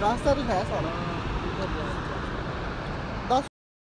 रास्ता तो है सारा 10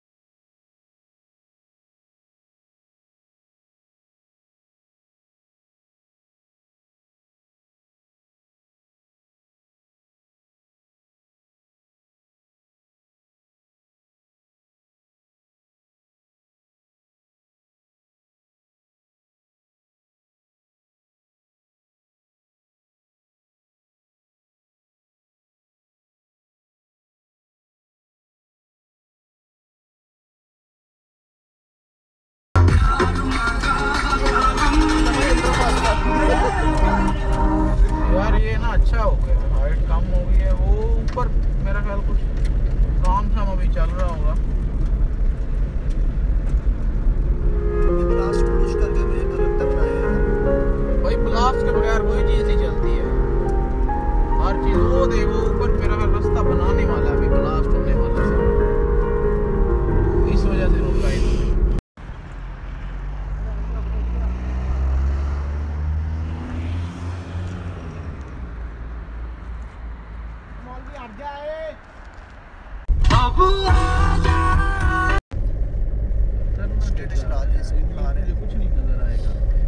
यार ये ना अच्छा हो गया, हाइट कम हो गई है। वो ऊपर मेरा ख्याल कुछ काम शाम अभी चल रहा होगा। ब्लास्ट पुश करके मुझे तो लगता है भाई ब्लास्ट के बगैर कोई चीज़ नहीं चलती है। हर चीज़ वो देखो ऊपर मेरा ख्याल रास्ता बनाने वाला है, अभी ब्लास्ट होने वाला है, इस वजह से रुका है। कुछ नहीं नजर आएगा।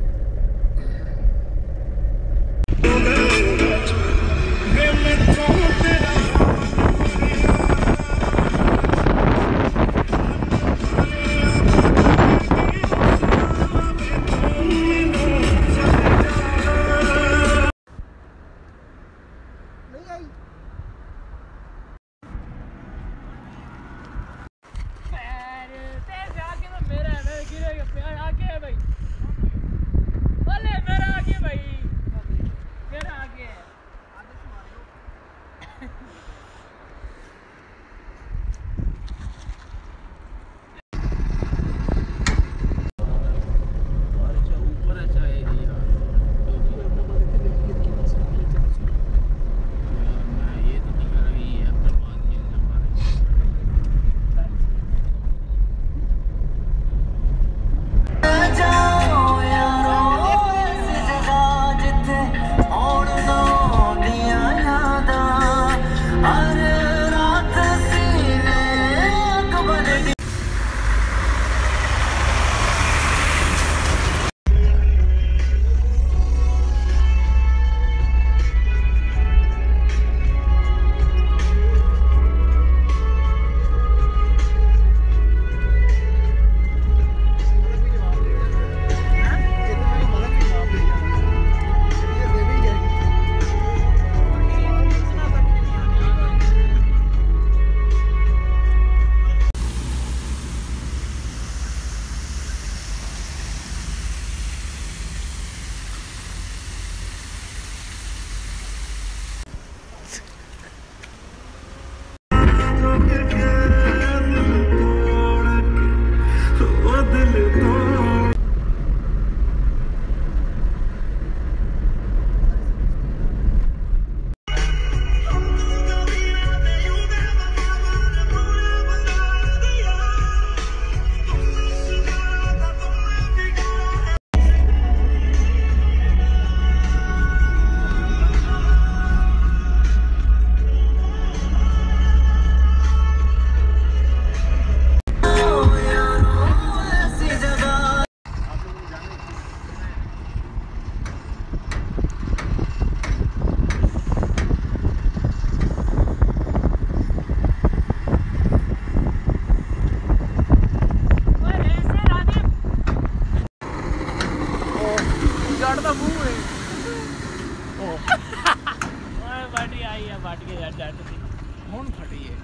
ਹੁਣ ਫਟੀ ਹੈ,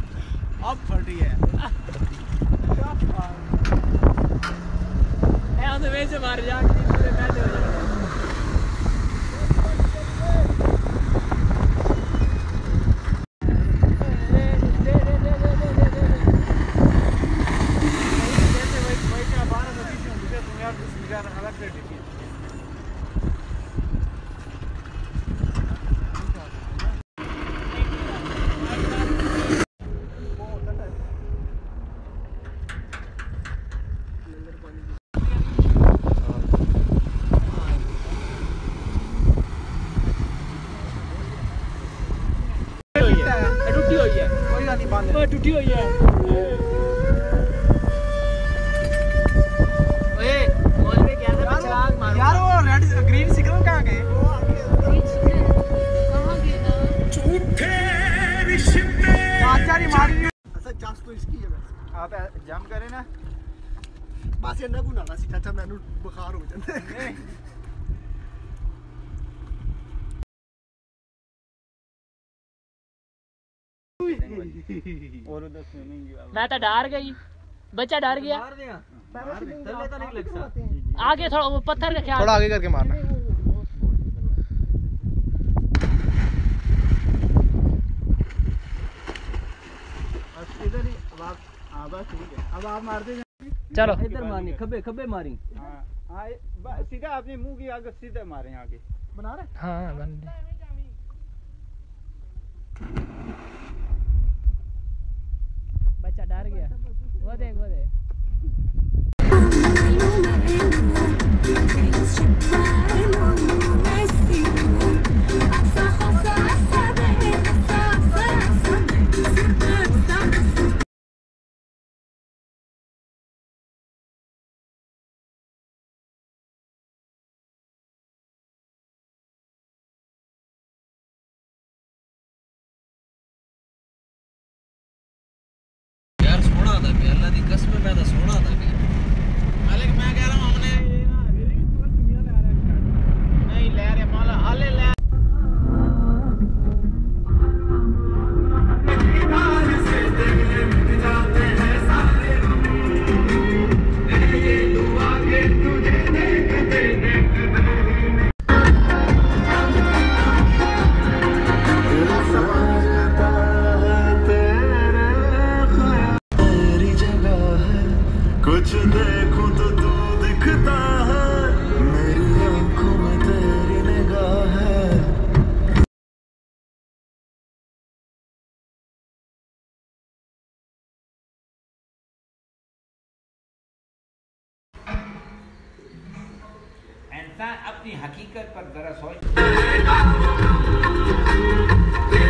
अब फटी है। से मार जा वो टूटी हुई है। ओए मॉल में क्या था चिराग मारो यार वो रेड ग्रीन सिग्नल कहाँ गए? कहां गए ना झूठे रिश्ते आचारी मारी अच्छा चांस तो इसकी है वैसे आप जंप करें ना बस ये ना गुना सी चाचा मैनू बुखार हो जाता है और उधर स्विमिंग मैं तो डर गई बच्चा डर गया थल्ले तो नहीं लगता आगे थोड़ा वो पत्थर का ख्याल थोड़ा आगे करके मारना इधर ही अब बस ठीक है अब आप मार दे चलो इधर मारनी खब्बे खब्बे मारी हाँ सीधा अपने मुंह की आगे सीधे मारे आगे बना रहे हाँ बन बच्चा डर गया वो देख यार सोना था मैं अल्लाह दी कसम मैं तो सोना था मालिक मैं कह रहा हूँ हमने नहीं ले रहे माला हाले ले कुछ देखूं तो तू दिखता है मेरी आंखों में तेरी निगाह है इंसान अपनी हकीकत पर जरा सोच